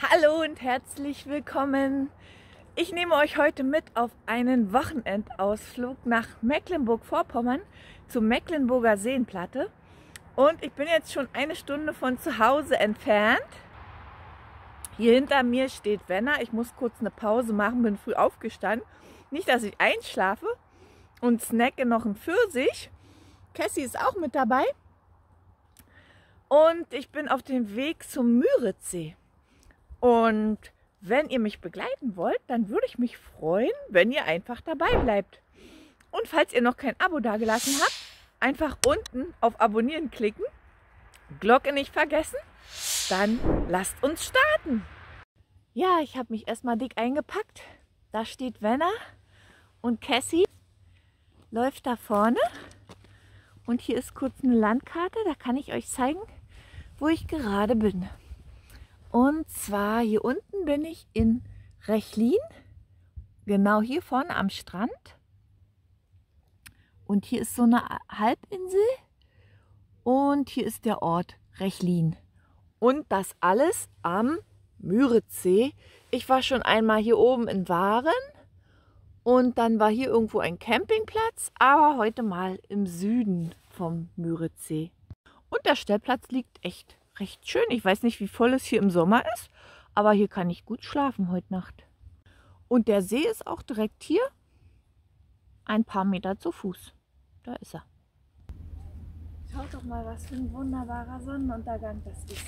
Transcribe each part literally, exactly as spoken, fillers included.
Hallo und herzlich willkommen. Ich nehme euch heute mit auf einen Wochenendausflug nach Mecklenburg-Vorpommern zur Mecklenburger Seenplatte. Und ich bin jetzt schon eine Stunde von zu Hause entfernt. Hier hinter mir steht Wenner. Ich muss kurz eine Pause machen, bin früh aufgestanden. Nicht, dass ich einschlafe und snacke noch einen Pfirsich. Cassie ist auch mit dabei. Und ich bin auf dem Weg zum Müritzsee. Und wenn ihr mich begleiten wollt, dann würde ich mich freuen, wenn ihr einfach dabei bleibt. Und falls ihr noch kein Abo dagelassen habt, einfach unten auf Abonnieren klicken, Glocke nicht vergessen, dann lasst uns starten. Ja, ich habe mich erstmal dick eingepackt. Da steht Wenner und Cassie läuft da vorne. Und hier ist kurz eine Landkarte, da kann ich euch zeigen, wo ich gerade bin. Und zwar hier unten bin ich in Rechlin, genau hier vorne am Strand. Und hier ist so eine Halbinsel und hier ist der Ort Rechlin. Und das alles am Müritzsee. Ich war schon einmal hier oben in Waren und dann war hier irgendwo ein Campingplatz, aber heute mal im Süden vom Müritzsee. Und der Stellplatz liegt echt recht schön. Ich weiß nicht, wie voll es hier im Sommer ist, aber hier kann ich gut schlafen heute Nacht. Und der See ist auch direkt hier, ein paar Meter zu Fuß. Da ist er. Schaut doch mal, was für ein wunderbarer Sonnenuntergang das ist.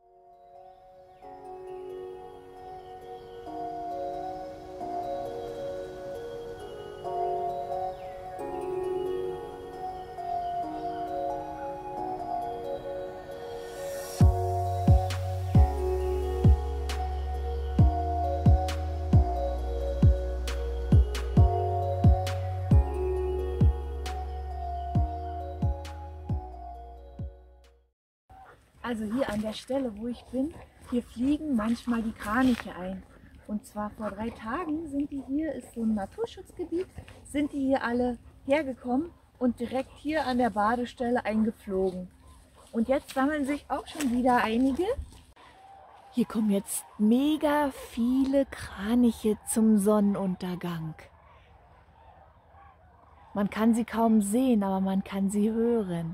Also hier an der Stelle, wo ich bin, hier fliegen manchmal die Kraniche ein. Und zwar vor drei Tagen sind die hier, ist so ein Naturschutzgebiet, sind die hier alle hergekommen und direkt hier an der Badestelle eingeflogen. Und jetzt sammeln sich auch schon wieder einige. Hier kommen jetzt mega viele Kraniche zum Sonnenuntergang. Man kann sie kaum sehen, aber man kann sie hören.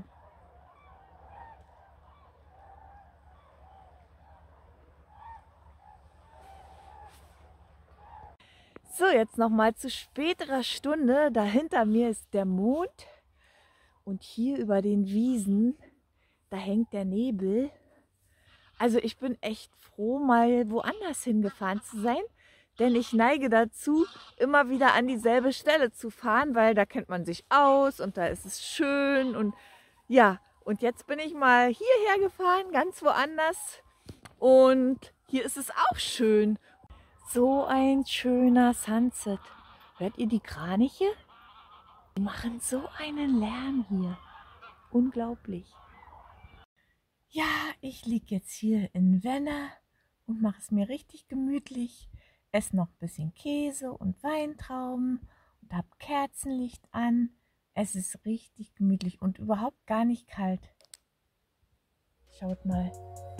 So, jetzt noch mal zu späterer Stunde. Da hinter mir ist der Mond und hier über den Wiesen, da hängt der Nebel. Also ich bin echt froh, mal woanders hingefahren zu sein, denn ich neige dazu, immer wieder an dieselbe Stelle zu fahren, weil da kennt man sich aus und da ist es schön und ja, und jetzt bin ich mal hierher gefahren, ganz woanders und hier ist es auch schön. So ein schöner Sunset. Hört ihr die Kraniche? Die machen so einen Lärm hier. Unglaublich. Ja, ich liege jetzt hier in Wenner und mache es mir richtig gemütlich. Esse noch ein bisschen Käse und Weintrauben und habe Kerzenlicht an. Es ist richtig gemütlich und überhaupt gar nicht kalt. Schaut mal.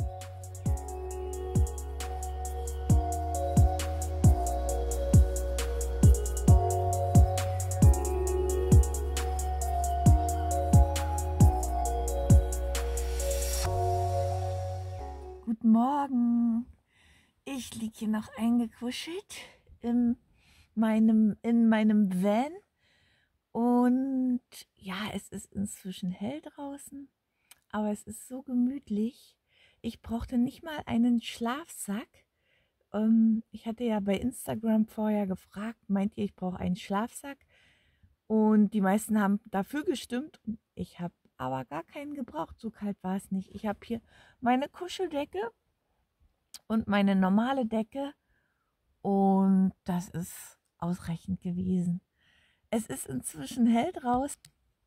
Guten Morgen. Ich liege hier noch eingekuschelt in meinem, in meinem Van. Und ja, es ist inzwischen hell draußen, aber es ist so gemütlich. Ich brauchte nicht mal einen Schlafsack. Ähm, ich hatte ja bei Instagram vorher gefragt, meint ihr, ich brauche einen Schlafsack? Und die meisten haben dafür gestimmt. Ich habe aber gar keinen gebraucht, so kalt war es nicht. Ich habe hier meine Kuscheldecke und meine normale Decke und das ist ausreichend gewesen. Es ist inzwischen hell draußen.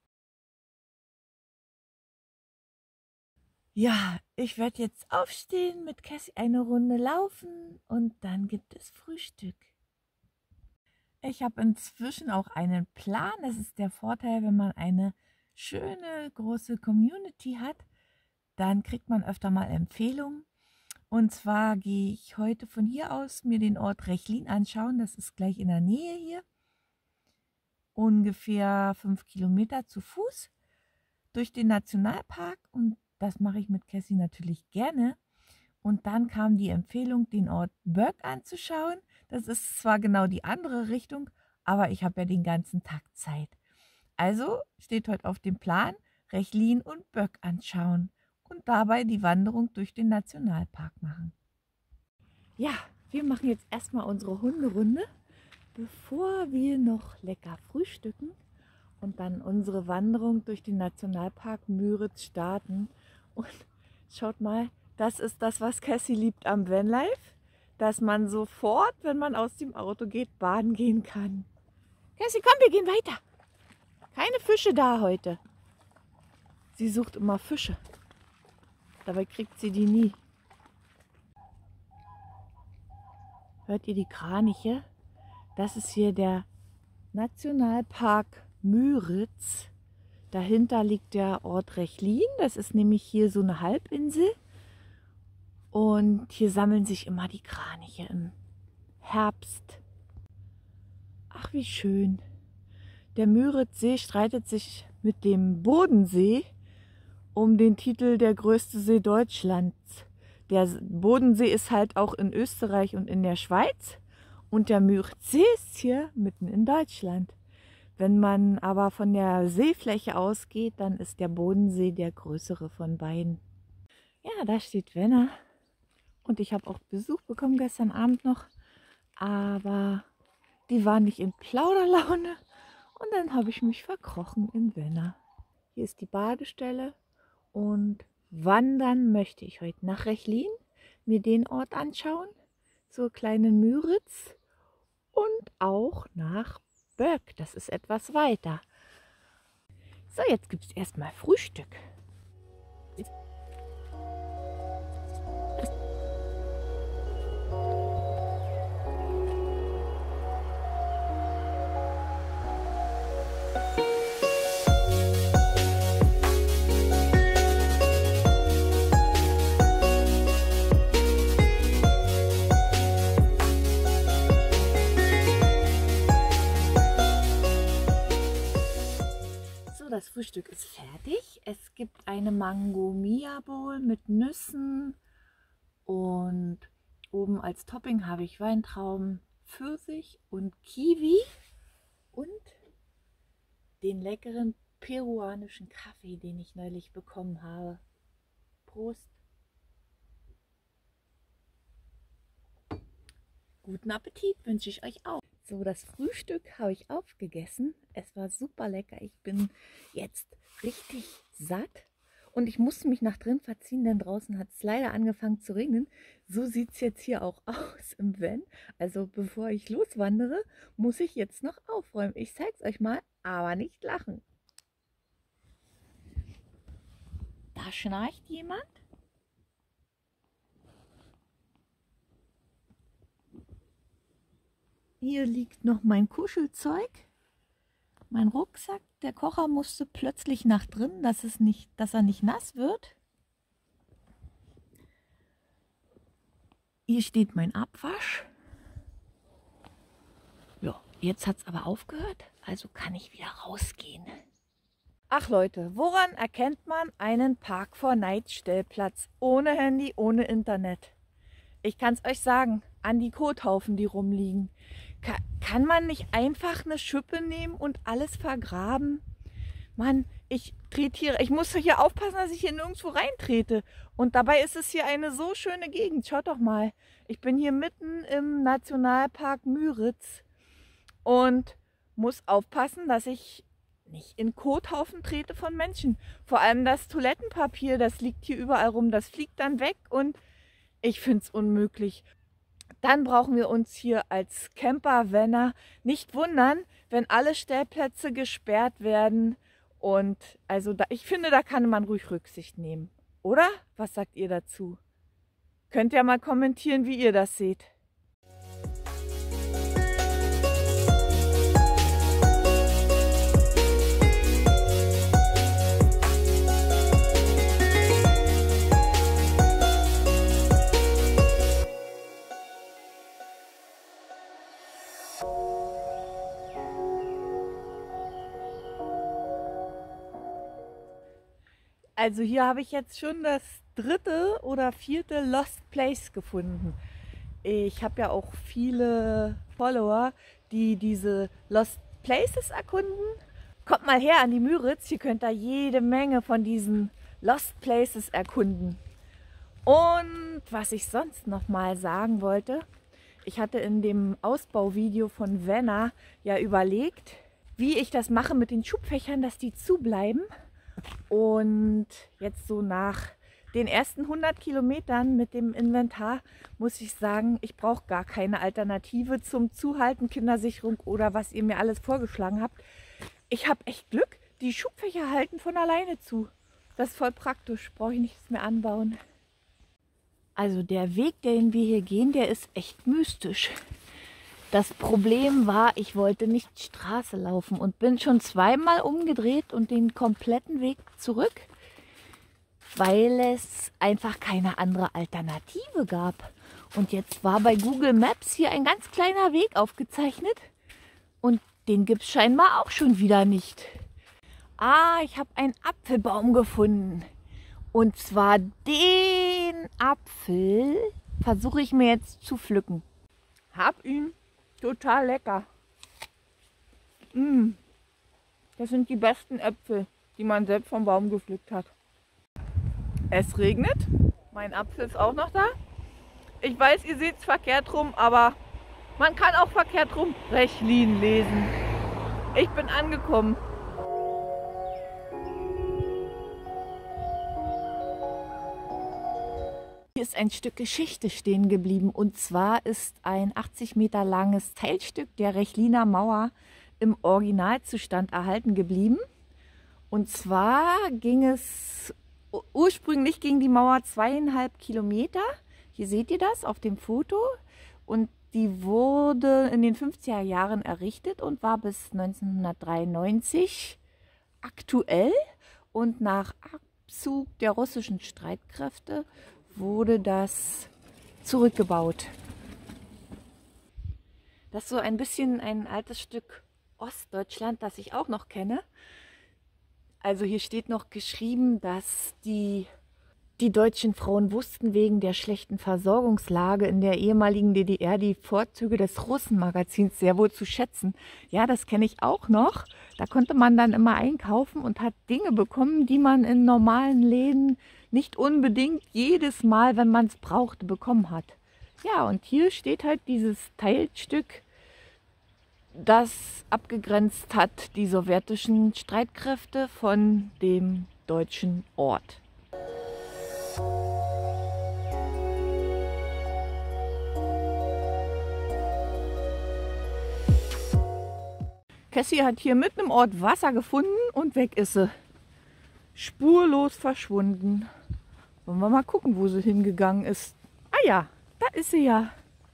Ja, ich werde jetzt aufstehen, mit Cassie eine Runde laufen und dann gibt es Frühstück. Ich habe inzwischen auch einen Plan. Das ist der Vorteil, wenn man eine schöne große Community hat, dann kriegt man öfter mal Empfehlungen Und zwar gehe ich heute von hier aus mir den Ort Rechlin anschauen. Das ist gleich in der Nähe hier. Ungefähr fünf Kilometer zu Fuß durch den Nationalpark. Und das mache ich mit Cassie natürlich gerne. Und dann kam die Empfehlung, den Ort Böck anzuschauen. Das ist zwar genau die andere Richtung, aber ich habe ja den ganzen Tag Zeit. Also steht heute auf dem Plan, Rechlin und Böck anschauen und dabei die Wanderung durch den Nationalpark machen. Ja, wir machen jetzt erstmal unsere Hunderunde, bevor wir noch lecker frühstücken und dann unsere Wanderung durch den Nationalpark Müritz starten. Und schaut mal, das ist das, was Cassie liebt am Vanlife, dass man sofort, wenn man aus dem Auto geht, baden gehen kann. Cassie, komm, wir gehen weiter. Keine Fische da heute. Sie sucht immer Fische. Dabei kriegt sie die nie. Hört ihr die Kraniche? Das ist hier der Nationalpark Müritz. Dahinter liegt der Ort Rechlin. Das ist nämlich hier so eine Halbinsel. Und hier sammeln sich immer die Kraniche im Herbst. Ach, wie schön. Der Müritzsee streitet sich mit dem Bodensee um den Titel der größte See Deutschlands. Der Bodensee ist halt auch in Österreich und in der Schweiz und der Müritzsee ist hier mitten in Deutschland. Wenn man aber von der Seefläche ausgeht, dann ist der Bodensee der größere von beiden. Ja, da steht Wenner. Und ich habe auch Besuch bekommen gestern Abend noch, aber die waren nicht in Plauderlaune und dann habe ich mich verkrochen in Wenner. Hier ist die Badestelle und wandern möchte ich heute nach Rechlin, mir den Ort anschauen, zur kleinen Müritz und auch nach Böck, das ist etwas weiter. So, jetzt gibt es erstmal Frühstück. Das Frühstück ist fertig. Es gibt eine Mango Mia Bowl mit Nüssen und oben als Topping habe ich Weintrauben, Pfirsich und Kiwi und den leckeren peruanischen Kaffee, den ich neulich bekommen habe. Prost! Guten Appetit wünsche ich euch auch. So, das Frühstück habe ich aufgegessen. Es war super lecker. Ich bin jetzt richtig satt und ich musste mich nach drin verziehen, denn draußen hat es leider angefangen zu regnen. So sieht es jetzt hier auch aus im Van. Also bevor ich loswandere, muss ich jetzt noch aufräumen. Ich zeige es euch mal, aber nicht lachen. Da schnarcht jemand. Hier liegt noch mein Kuschelzeug, mein Rucksack. Der Kocher musste plötzlich nach drin, dass, es nicht, dass er nicht nass wird. Hier steht mein Abwasch. Ja, jetzt hat es aber aufgehört, also kann ich wieder rausgehen. Ach Leute, woran erkennt man einen Park for Night Stellplatz ohne Handy, ohne Internet? Ich kann es euch sagen, an die Kothaufen, die rumliegen. Ka- kann man nicht einfach eine Schippe nehmen und alles vergraben? Mann, ich trete hier, ich muss hier aufpassen, dass ich hier nirgendwo reintrete. Und dabei ist es hier eine so schöne Gegend. Schaut doch mal, ich bin hier mitten im Nationalpark Müritz und muss aufpassen, dass ich nicht in Kothaufen trete von Menschen. Vor allem das Toilettenpapier, das liegt hier überall rum, das fliegt dann weg und ich finde es unmöglich. Dann brauchen wir uns hier als Camper-Vanner nicht wundern, wenn alle Stellplätze gesperrt werden. Und also da, ich finde, da kann man ruhig Rücksicht nehmen. Oder? Was sagt ihr dazu? Könnt ihr mal kommentieren, wie ihr das seht. Also hier habe ich jetzt schon das dritte oder vierte Lost Place gefunden. Ich habe ja auch viele Follower, die diese Lost Places erkunden. Kommt mal her an die Müritz, hier könnt ihr jede Menge von diesen Lost Places erkunden. Und was ich sonst noch mal sagen wollte, ich hatte in dem Ausbauvideo von Venna ja überlegt, wie ich das mache mit den Schubfächern, dass die zubleiben. Und jetzt so nach den ersten hundert Kilometern mit dem Inventar muss ich sagen, ich brauche gar keine Alternative zum Zuhalten, Kindersicherung oder was ihr mir alles vorgeschlagen habt. Ich habe echt Glück, die Schubfächer halten von alleine zu. Das ist voll praktisch, brauche ich nichts mehr anbauen. Also der Weg, den wir hier gehen, der ist echt mystisch. Das Problem war, ich wollte nicht Straße laufen und bin schon zweimal umgedreht und den kompletten Weg zurück, weil es einfach keine andere Alternative gab. Und jetzt war bei Google Maps hier ein ganz kleiner Weg aufgezeichnet und den gibt es scheinbar auch schon wieder nicht. Ah, ich habe einen Apfelbaum gefunden. Und zwar den Apfel versuche ich mir jetzt zu pflücken. Hab ihn. Total lecker. Mm. Das sind die besten Äpfel, die man selbst vom Baum gepflückt hat. Es regnet. Mein Apfel ist auch noch da. Ich weiß, ihr seht es verkehrt rum, aber man kann auch verkehrt rum Rechlin lesen. Ich bin angekommen. Hier ist ein Stück Geschichte stehen geblieben und zwar ist ein achtzig Meter langes Teilstück der Rechliner Mauer im Originalzustand erhalten geblieben. Und zwar ging es, ursprünglich ging die Mauer zweieinhalb Kilometer, hier seht ihr das auf dem Foto, und die wurde in den fünfziger Jahren errichtet und war bis neunzehnhundertdreiundneunzig aktuell, und nach Abzug der russischen Streitkräfte wurde das zurückgebaut. Das ist so ein bisschen ein altes Stück Ostdeutschland, das ich auch noch kenne. Also hier steht noch geschrieben, dass die, die deutschen Frauen wussten wegen der schlechten Versorgungslage in der ehemaligen D D R die Vorzüge des Russenmagazins sehr wohl zu schätzen. Ja, das kenne ich auch noch. Da konnte man dann immer einkaufen und hat Dinge bekommen, die man in normalen Läden nicht unbedingt jedes Mal, wenn man es brauchte, bekommen hat. Ja, und hier steht halt dieses Teilstück, das abgegrenzt hat die sowjetischen Streitkräfte von dem deutschen Ort. Cassie hat hier mitten im Ort Wasser gefunden und weg ist sie. Spurlos verschwunden. Wollen wir mal gucken, wo sie hingegangen ist. Ah ja, da ist sie ja.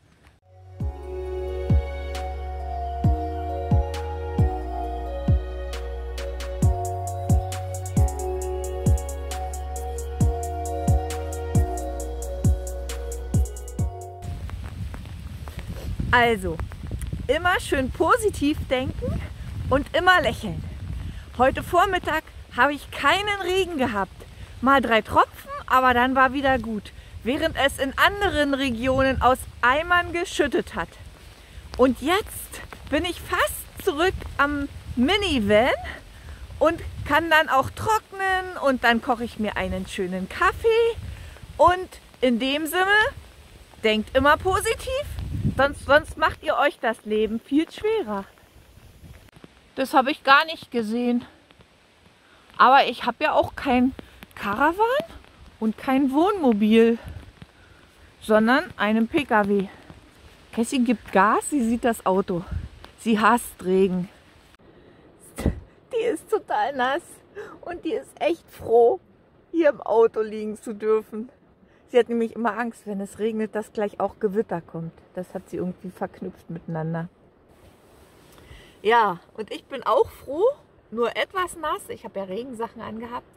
Also, immer schön positiv denken und immer lächeln. Heute Vormittag habe ich keinen Regen gehabt. Mal drei Tropfen, aber dann war wieder gut. Während es in anderen Regionen aus Eimern geschüttet hat. Und jetzt bin ich fast zurück am Minivan und kann dann auch trocknen und dann koche ich mir einen schönen Kaffee. Und in dem Sinne, denkt immer positiv, sonst, sonst macht ihr euch das Leben viel schwerer. Das habe ich gar nicht gesehen. Aber ich habe ja auch kein Caravan und kein Wohnmobil, sondern einen P K W. Cassie gibt Gas, sie sieht das Auto. Sie hasst Regen. Die ist total nass und die ist echt froh, hier im Auto liegen zu dürfen. Sie hat nämlich immer Angst, wenn es regnet, dass gleich auch Gewitter kommt. Das hat sie irgendwie verknüpft miteinander. Ja, und ich bin auch froh, nur etwas nass. Ich habe ja Regensachen angehabt.